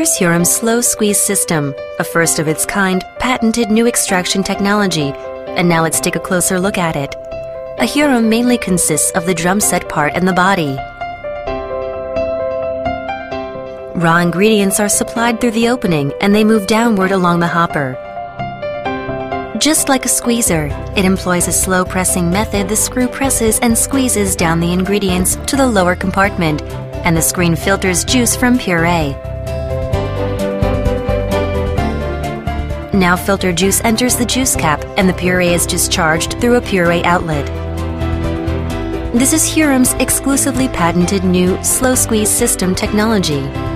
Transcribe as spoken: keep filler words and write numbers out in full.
Here's Hurum's slow squeeze system, a first of its kind, patented new extraction technology, and now let's take a closer look at it. A Hurum mainly consists of the drum set part and the body. Raw ingredients are supplied through the opening and they move downward along the hopper. Just like a squeezer, it employs a slow pressing method. The screw presses and squeezes down the ingredients to the lower compartment, and the screen filters juice from puree. Now filtered juice enters the juice cap and the puree is discharged through a puree outlet. This is Hurum's exclusively patented new slow squeeze system technology.